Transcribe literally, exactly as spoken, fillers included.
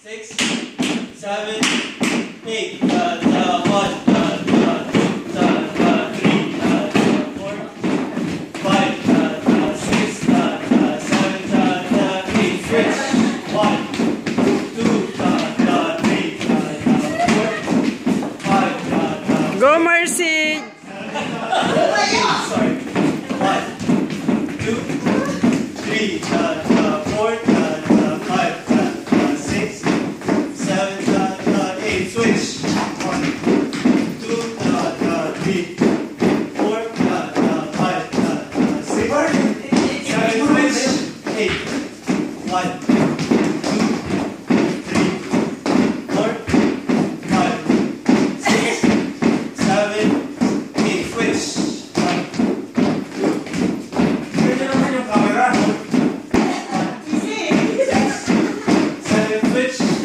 six, seven, eight. Da, da, one, da, da, two, da, da, three, da, da, four, five, da, da, six, da, da, seven, da, da, eight. Switch. One, two, da, da, three, da, da, four, five, da, da. Go, Mercy! Sorry. One, two, three, da, da, four, da, da, five, da, da, six, seven, da, da, eight. Switch. One, two, da, da, three, four, da, da, five, da, da, six, seven, switch. Eight. One, two, three, four, five, six, seven, eight. Switch. Switch.